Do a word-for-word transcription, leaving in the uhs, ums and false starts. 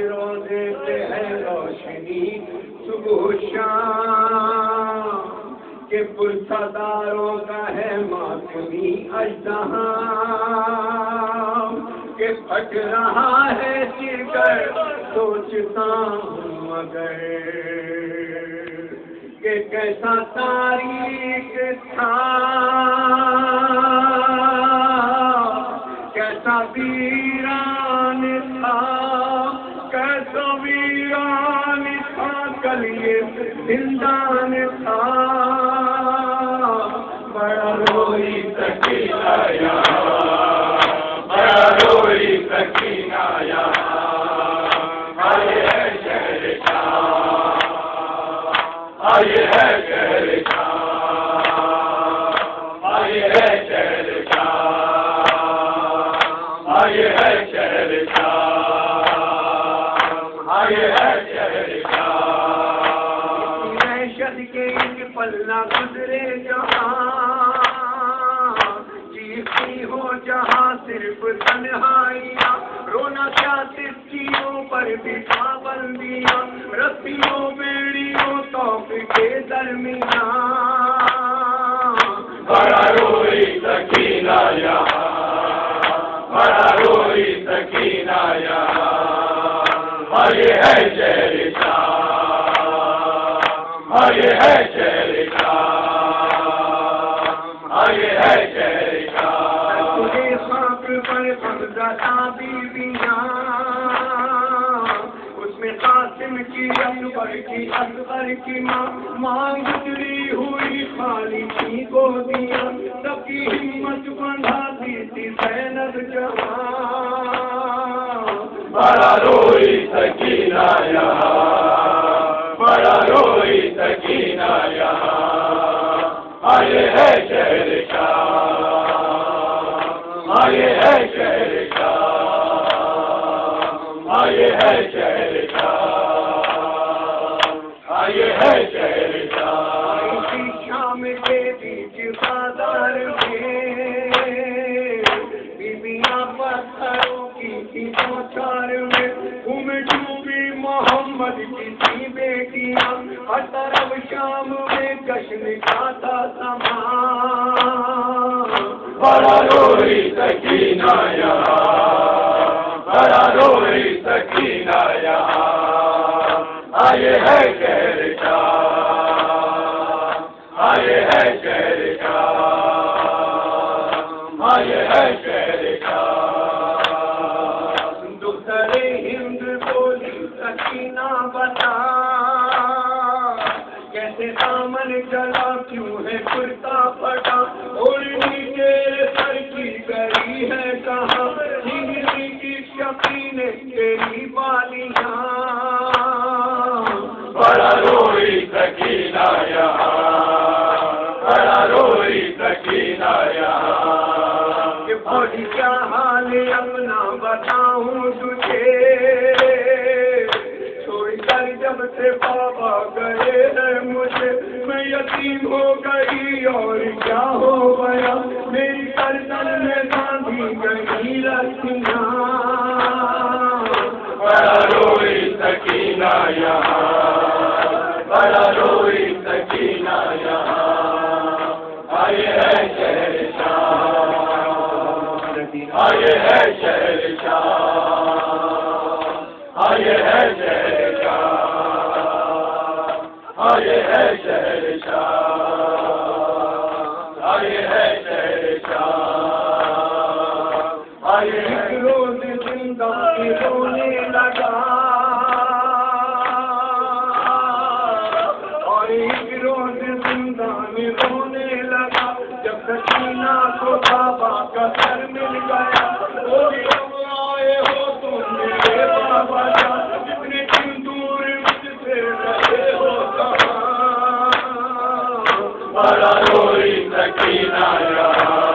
روزے سے ہے روشنی صبح شام کہ پرسداروں کا ہے ماتمی اژدہام کہ پھٹ رہا ہے سر کر سوچتا ہوں مگر کہ کیسا تاریخ تھا کیسا ویران تھا کیسا ویران تھا کل یہ زندان تھا بڑا روئی سکینہ یہاں بڑا روئی سکینہ یہاں آئے ہے شہر شام آئے ہے شہر شام آئے ہے شہر شام آئے ہے شہر شام آئے ہے شہر شام وحشت کے ایک پل نہ گزرے جہاں چیختی ہو جہاں صرف تنہائیاں رونا کیا سکیوں پر بھی پابندیاں رسیوں بیڑیوں توف کے درمیان بڑا روئی سکینہ یہاں بڑا روئی سکینہ یہاں آئے ہے شہر شام آئے ہے شہر شام آئے ہے شہر شام تجھے خاک پر خبزہ بیویاں اس میں قاسم کی اکبر کی اصغر کی ماں ماں گزری ہوئی خالی کی گودیاں سب کی ہمت بندھاتی تھی زینب جہاں بڑا روئی سکینہ یہاں بڑا روئی سکینہ یہاں آئے ہے شہر شام آئے ہے شہر شام آئے ہے شہر شام آئے ہے شہر شام اسی شام کے بیچ بازار میں بیویاں پتھروں کی تھی چوچار میں گم ڈوبی محمد کی تھی بیٹیاں ہر طرف شام میں جشن کا تھا سامان بڑا روئی سکینہ یہاں بڑا روئی سکینہ یہاں آئے ہے شہر شام آئے ہے شہر شام آئے ہے شہر شام دختر ہند بولی سکینہ بتا کیسے دامن جلا کیوں ہے کرتا پھٹا اوڑھنی تیرے سر کی گئی ہے کہاں جھینگلی کی شفیع نے تیری بالیاں بڑا روئی سکینہ یہاں بڑا روئی سکینہ یہاں کہ بولی کیا حال اپنا بتاؤں تجھے چھوڑ کر جب سے بابا گئے ہیں مجھے میں یتیم ہو گئی اور کیا ہو گیا میری گردن میں باندھی گئی رسیاں بڑا روئی سکینہ یہاں بڑا روئی سکینہ یہاں آئے ہے شہر شام آئے ہے شہر شام آئے ہے شہر شام آئے ہے شہر شام آئے ہے شہر شام آئے ہے روز زندہ رونے لگا اور ایک روز زندہ رونے لگا جب سکینہ کو بابا کا سر مل گیا آئے ہو تم میرے بابا جان جتنے دن دور مجھ سے رہے ہو کہاں بڑا روئی سکینہ یہاں